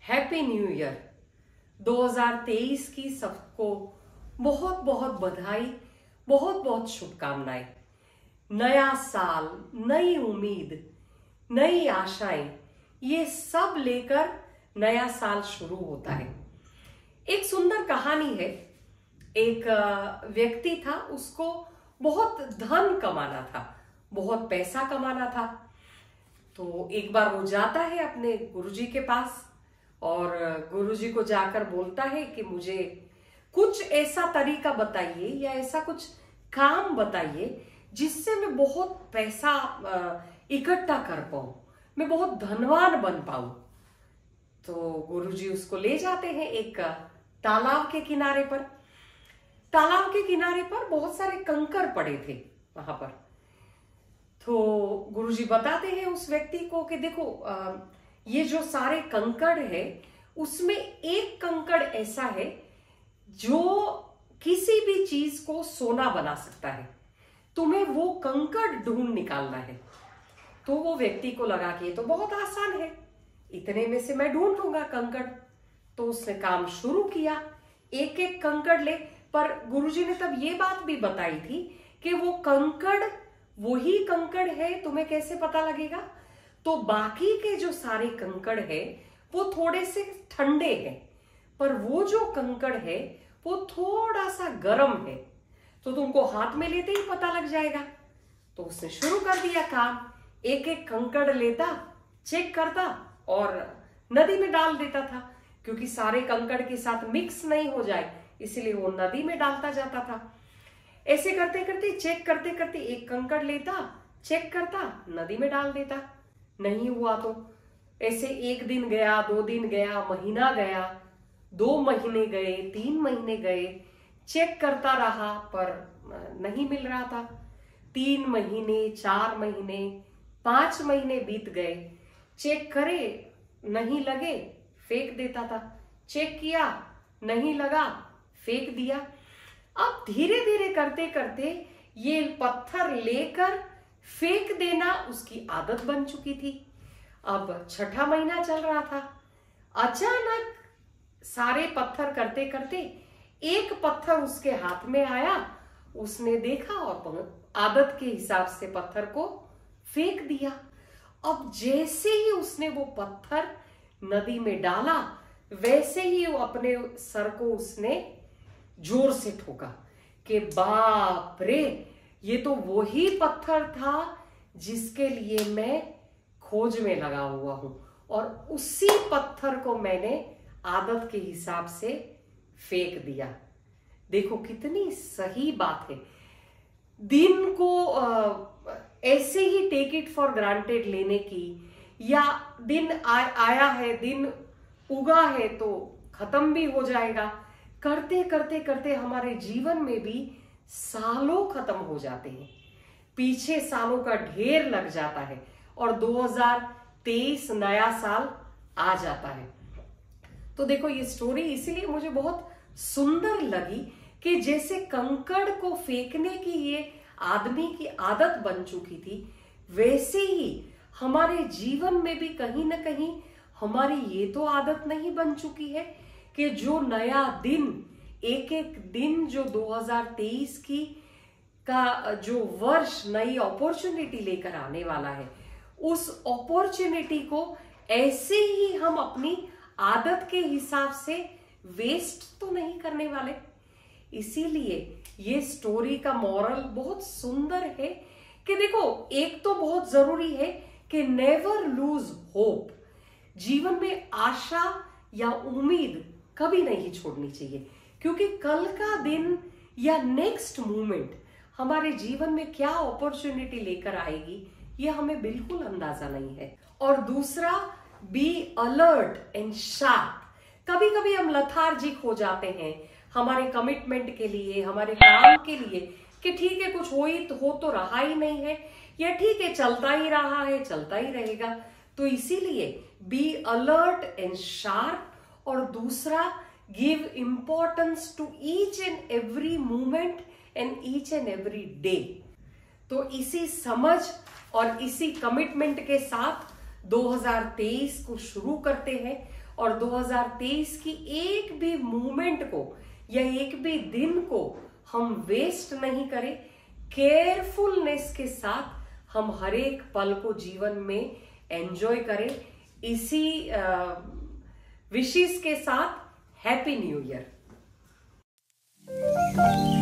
Happy new year 2023 की सबको बहुत बहुत बधाई, बहुत बहुत शुभकामनाएं। नया साल, नई उम्मीद, नई आशाएं, ये सब लेकर नया साल शुरू होता है। एक सुंदर कहानी है। एक व्यक्ति था, उसको बहुत धन कमाना था, बहुत पैसा कमाना था। तो एक बार वो जाता है अपने गुरुजी के पास और गुरुजी को जाकर बोलता है कि मुझे कुछ ऐसा तरीका बताइए या ऐसा कुछ काम बताइए जिससे मैं बहुत पैसा इकट्ठा कर पाऊं, मैं बहुत धनवान बन पाऊं। तो गुरुजी उसको ले जाते हैं एक तालाब के किनारे पर। तालाब के किनारे पर बहुत सारे कंकड़ पड़े थे वहां पर। तो गुरुजी बताते हैं उस व्यक्ति को कि देखो, ये जो सारे कंकड़ है उसमें एक कंकड़ ऐसा है जो किसी भी चीज को सोना बना सकता है, तुम्हें वो कंकड़ ढूंढ निकालना है। तो वो व्यक्ति को लगा कि ये तो बहुत आसान है, इतने में से मैं ढूंढ लूंगा कंकड़। तो उसने काम शुरू किया, एक एक कंकड़ ले। पर गुरुजी ने तब ये बात भी बताई थी कि वो कंकड़ वही कंकड़ है, तुम्हें कैसे पता लगेगा? तो बाकी के जो सारे कंकड़ है वो थोड़े से ठंडे हैं, पर वो जो कंकड़ है वो थोड़ा सा गर्म है, तो तुमको हाथ में लेते ही पता लग जाएगा। तो उसने शुरू कर दिया काम, एक एक कंकड़ लेता, चेक करता और नदी में डाल देता था, क्योंकि सारे कंकड़ के साथ मिक्स नहीं हो जाए इसलिए वो नदी में डालता जाता था। ऐसे करते करते, चेक करते करते एक कंकड़ लेता, चेक करता, नदी में डाल देता। नहीं हुआ तो ऐसे एक दिन गया, 2 दिन गया, महीना गया, 2 महीने गए, 3 महीने गए, चेक करता रहा पर नहीं मिल रहा था। 3 महीने, 4 महीने, 5 महीने बीत गए, चेक करे, नहीं लगे, फेंक देता था। चेक किया, नहीं लगा, फेंक दिया। अब धीरे धीरे करते करते ये पत्थर लेकर फेंक देना उसकी आदत बन चुकी थी। अब 6ठा महीना चल रहा था। अचानक सारे पत्थर करते करते एक पत्थर उसके हाथ में आया, उसने देखा और आदत के हिसाब से पत्थर को फेंक दिया। अब जैसे ही उसने वो पत्थर नदी में डाला, वैसे ही वो अपने सर को उसने जोर से ठोका कि बाप रे, ये तो वही पत्थर था जिसके लिए मैं खोज में लगा हुआ हूं, और उसी पत्थर को मैंने आदत के हिसाब से फेंक दिया। देखो कितनी सही बात है। दिन को ऐसे ही टेक इट फॉर ग्रांटेड लेने की, या दिन आया है, दिन उगा है तो खत्म भी हो जाएगा, करते करते करते हमारे जीवन में भी सालों खत्म हो जाते हैं, पीछे सालों का ढेर लग जाता है और 2023 नया साल आ जाता है। तो देखो, ये स्टोरी इसीलिए मुझे बहुत सुंदर लगी कि जैसे कंकड़ को फेंकने की ये आदमी की आदत बन चुकी थी, वैसे ही हमारे जीवन में भी कहीं ना कहीं हमारी ये तो आदत नहीं बन चुकी है कि जो नया दिन, एक एक दिन जो 2023 की का जो वर्ष नई अपॉर्चुनिटी लेकर आने वाला है, उस अपॉर्चुनिटी को ऐसे ही हम अपनी आदत के हिसाब से वेस्ट तो नहीं करने वाले। इसीलिए ये स्टोरी का मॉरल बहुत सुंदर है कि देखो, एक तो बहुत जरूरी है कि नेवर लूज होप। जीवन में आशा या उम्मीद कभी नहीं छोड़नी चाहिए, क्योंकि कल का दिन या नेक्स्ट मोमेंट हमारे जीवन में क्या अपॉर्चुनिटी लेकर आएगी ये हमें बिल्कुल अंदाजा नहीं है। और दूसरा, बी अलर्ट एंड शार्प। कभी कभी हम लथार्जिक हो जाते हैं हमारे कमिटमेंट के लिए, हमारे काम के लिए, कि ठीक है कुछ हो तो रहा ही नहीं है, या ठीक है चलता ही रहा है, चलता ही रहेगा। तो इसीलिए बी अलर्ट एंड शार्प। और दूसरा, give importance to each and every moment and each and every day. तो इसी समझ और इसी कमिटमेंट के साथ 2023 को शुरू करते हैं और 2023 की एक भी मूवमेंट को या एक भी दिन को हम वेस्ट नहीं करें। केयरफुलनेस के साथ हम हर एक पल को जीवन में एंजॉय करें। इसी विशेष के साथ हैप्पी न्यू ईयर।